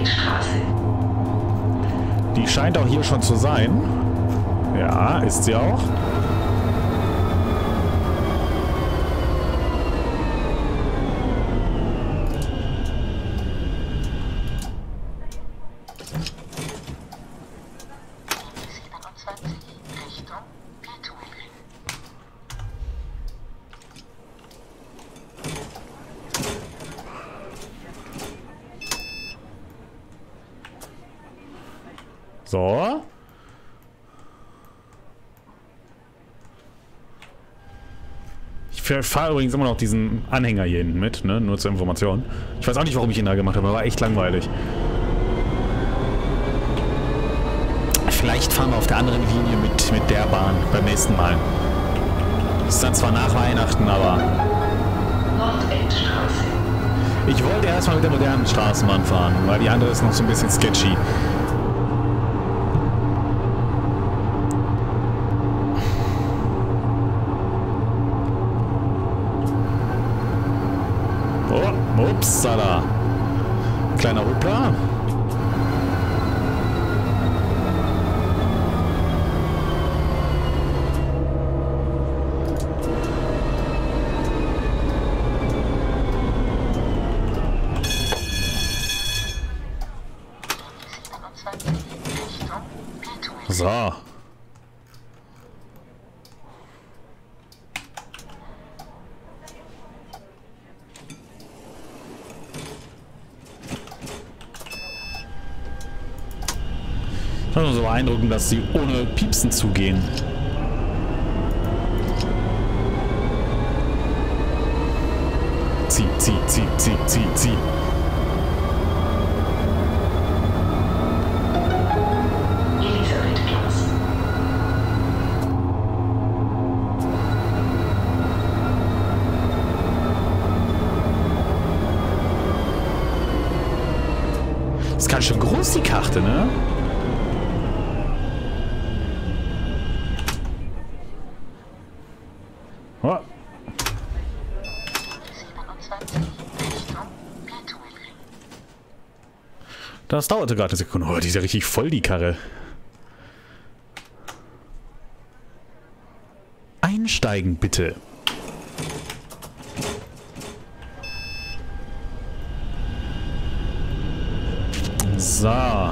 Nordendstraße. Die scheint auch hier schon zu sein. Ja, ist sie auch. So. Ich fahre übrigens immer noch diesen Anhänger hier hinten mit, ne? Nur zur Information. Ich weiß auch nicht, warum ich ihn da gemacht habe, aber war echt langweilig. Vielleicht fahren wir auf der anderen Linie mit der Bahn beim nächsten Mal. Ist dann zwar nach Weihnachten, aber... Nordendstraße. Ich wollte erstmal mit der modernen Straßenbahn fahren, weil die andere ist noch so ein bisschen sketchy. Oh, upsala. Kleiner Hoppla. So. Das ist so beeindruckend, dass sie ohne Piepsen zugehen. Zieh. Elisabethplatz. Ist ganz schön groß, die Karte, ne? Oh. Das dauerte gerade eine Sekunde. Oh, die ist ja richtig voll, die Karre. Einsteigen, bitte. So.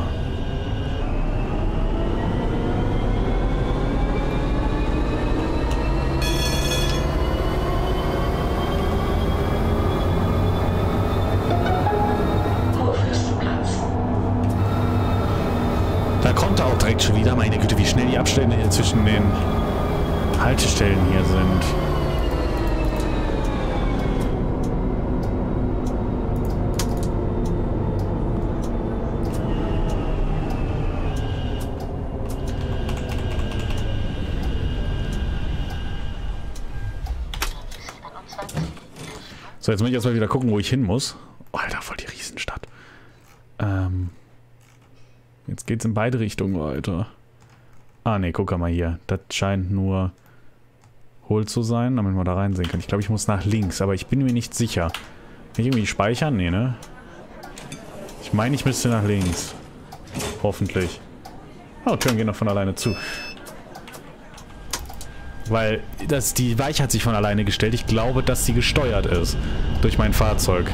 Da kommt er auch direkt schon wieder. Meine Güte, wie schnell die Abstände hier zwischen den Haltestellen hier sind. So, jetzt muss ich erstmal wieder gucken, wo ich hin muss. Oh, Alter, voll die Riesenstadt. Jetzt geht's in beide Richtungen weiter. Ah, ne, guck mal hier. Das scheint nur hohl zu sein, damit man da reinsehen kann. Ich glaube, ich muss nach links, aber ich bin mir nicht sicher. Kann ich irgendwie speichern? Nee, ne? Ich meine, ich müsste nach links. Hoffentlich. Oh, Türen gehen noch von alleine zu. Weil die Weiche hat sich von alleine gestellt. Ich glaube, dass sie gesteuert ist. Durch mein Fahrzeug.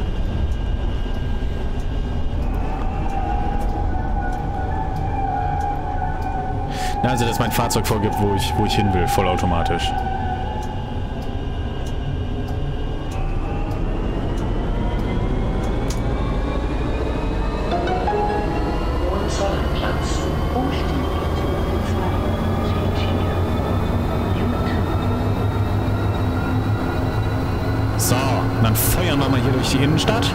Also, dass mein Fahrzeug vorgibt, wo ich hin will. Vollautomatisch. So, und dann feuern wir mal hier durch die Innenstadt.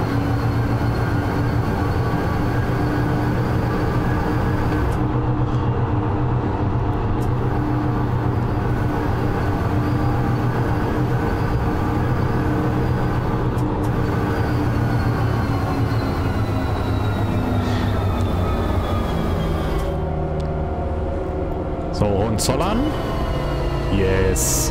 So, Hohenzollern. Yes.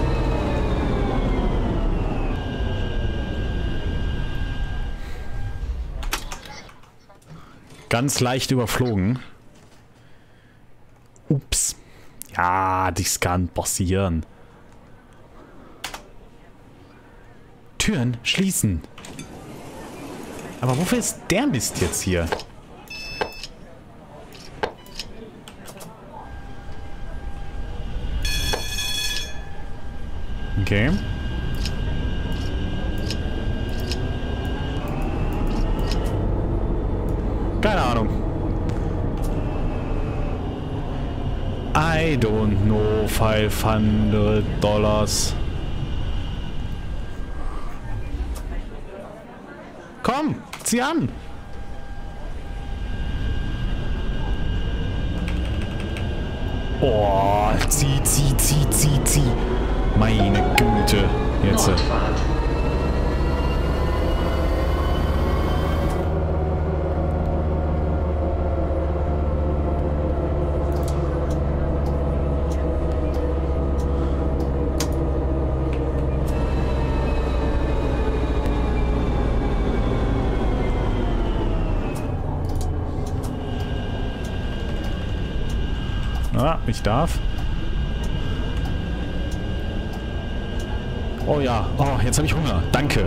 ganz leicht überflogen. Ups. Ja, das kann passieren. Türen schließen. Aber wofür ist der Mist jetzt hier? Okay. Keine Ahnung. I don't know. $500. Komm, zieh an. Oh, zieh. Meine Güte. Jetzt. Nordfahrt. Ah, ich darf. Oh ja. Oh, jetzt habe ich Hunger. Danke.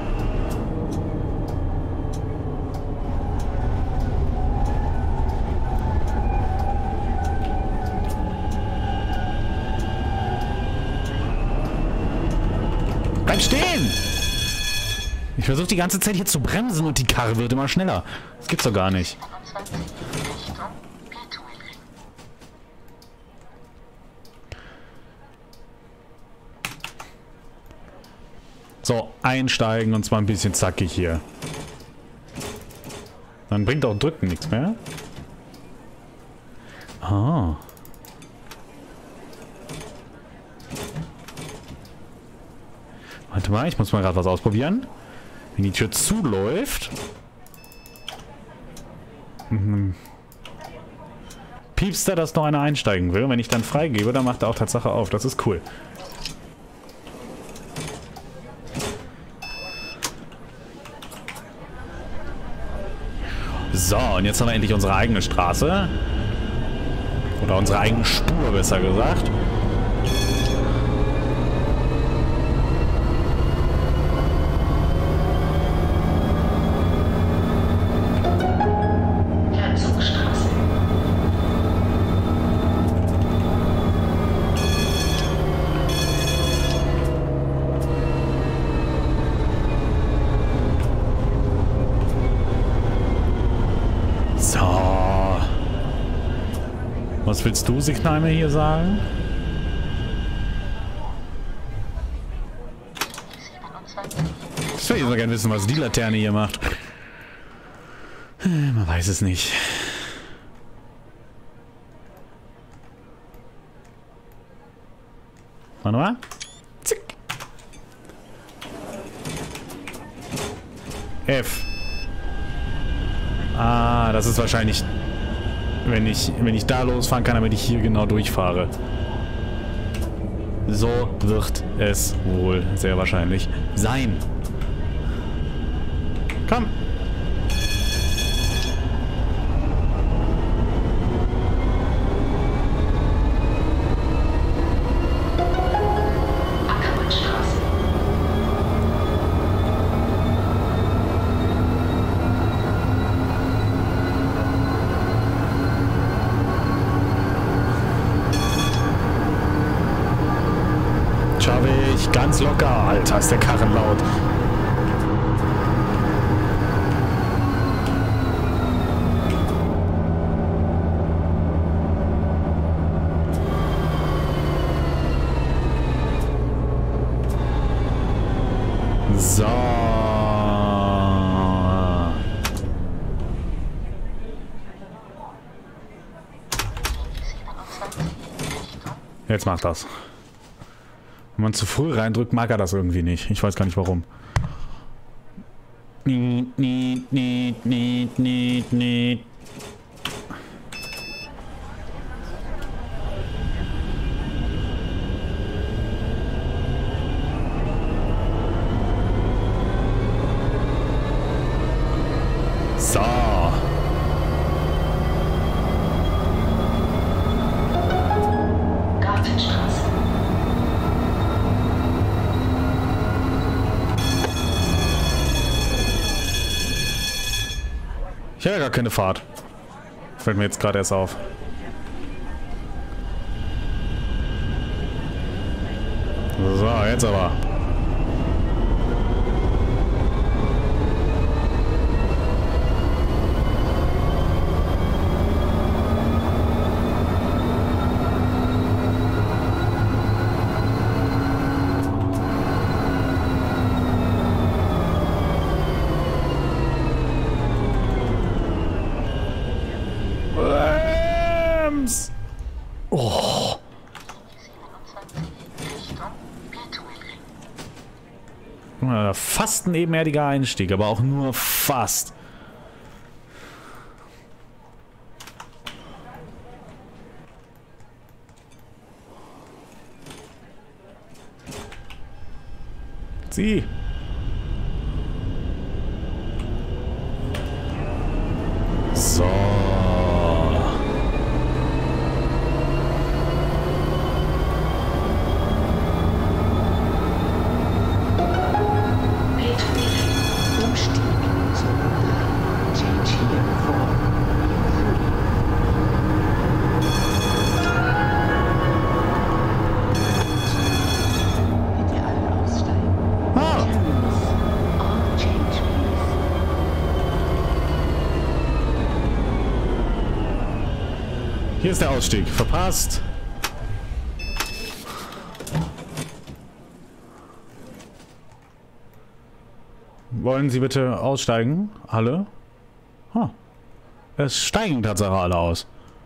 Bleib stehen! Ich versuche die ganze Zeit hier zu bremsen und die Karre wird immer schneller. Das gibt's doch gar nicht. So, einsteigen und zwar ein bisschen zackig hier. Dann bringt auch Drücken nichts mehr. Ah. Warte mal, ich muss mal gerade was ausprobieren. Wenn die Tür zuläuft. Piepst er, dass noch einer einsteigen will. Wenn ich dann freigebe, dann macht er auch Tatsache auf. Das ist cool. So, und jetzt haben wir endlich unsere eigene Straße. Oder unsere eigene Spur, besser gesagt. Herzogstraße. So. Was willst du, Signalme, hier sagen? Ich will so gerne wissen, was die Laterne hier macht. Man weiß es nicht. Warte mal. Zick. F. Ah, das ist wahrscheinlich, wenn ich da losfahren kann, damit ich hier genau durchfahre. So wird es wohl sehr wahrscheinlich sein. Komm. Ackermannstraße. Schaffe ich ganz locker. Alter, ist der Karren laut. So. Jetzt macht das. Wenn man zu früh reindrückt, mag er das irgendwie nicht. Ich weiß gar nicht warum. So. Ich habe ja gar keine Fahrt. Fällt mir jetzt gerade erst auf. So, jetzt aber. Oh. Fast ein ebenerdiger Einstieg, aber auch nur fast. Sieh. So. Hier ist der Ausstieg. Verpasst. Wollen Sie bitte aussteigen? Alle? Es steigen tatsächlich alle aus.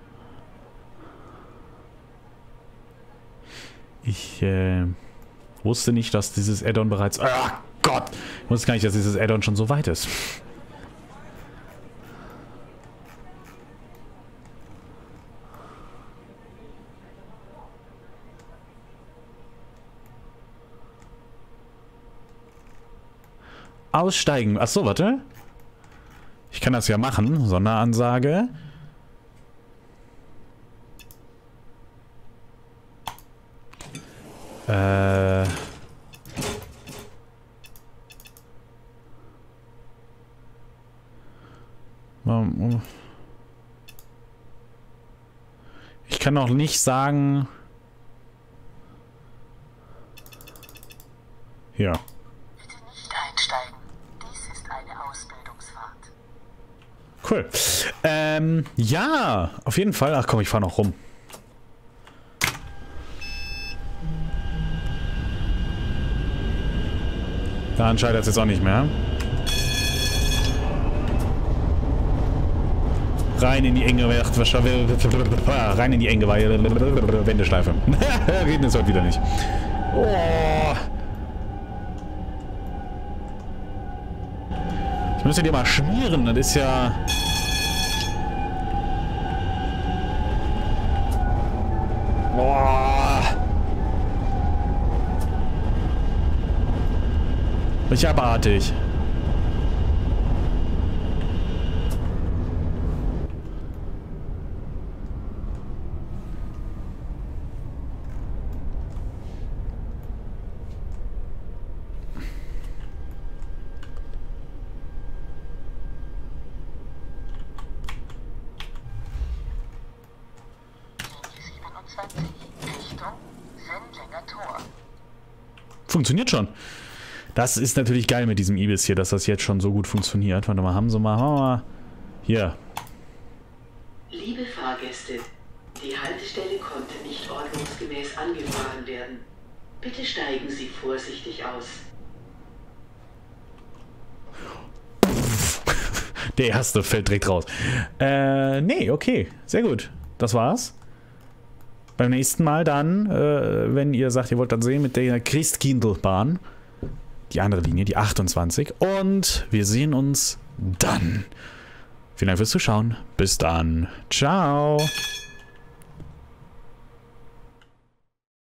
Ich wusste nicht, dass dieses Add-on bereits... Ah, Gott! Ich wusste gar nicht, dass dieses Add-on schon so weit ist. Aussteigen. Achso, warte. Ich kann das ja machen. Sonderansage. Ich kann noch nicht sagen... Ja. Bitte nicht einsteigen. Dies ist eine Ausbildungsfahrt. Cool. Ja, auf jeden Fall. Ach komm, ich fahre noch rum. Da entscheidet es jetzt auch nicht mehr. Rein in die enge rein in die enge Wendeschleife. Reden ist heute wieder nicht. Oh. Ich müsste dir mal schmieren, das ist ja... Boah. Richtig abartig. Richtung Sendlinger Tor. Funktioniert schon. Das ist natürlich geil mit diesem Ibis hier, dass das jetzt schon so gut funktioniert. Warte mal, haben wir mal. Hier. Liebe Fahrgäste, die Haltestelle konnte nicht ordnungsgemäß angefahren werden. Bitte steigen Sie vorsichtig aus. Der erste fällt direkt raus. Nee, okay. Sehr gut. Das war's. Beim nächsten Mal dann, wenn ihr sagt, ihr wollt das sehen, mit der Christkindlbahn. Die andere Linie, die 28. Und wir sehen uns dann. Vielen Dank fürs Zuschauen. Bis dann. Ciao.